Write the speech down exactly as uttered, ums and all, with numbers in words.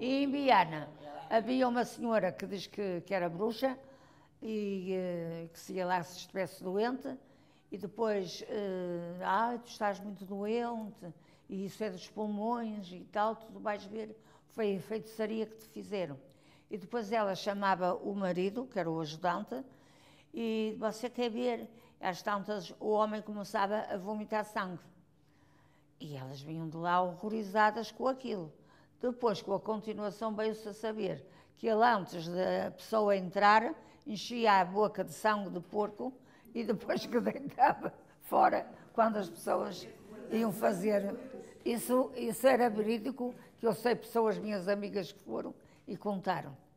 E em Biana havia uma senhora que diz que, que era bruxa e uh, que se ia lá se estivesse doente, e depois, uh, ah, tu estás muito doente, e isso é dos pulmões e tal, tu vais ver, foi a feitiçaria que te fizeram. E depois ela chamava o marido, que era o ajudante, e você quer ver? Às tantas, o homem começava a vomitar sangue. E elas vinham de lá horrorizadas com aquilo. Depois, com a continuação, veio-se a saber que ele, antes da pessoa entrar, enchia a boca de sangue de porco e depois que deitava fora, quando as pessoas iam fazer. Isso, isso era verídico, que eu sei pessoas, minhas amigas que foram e contaram.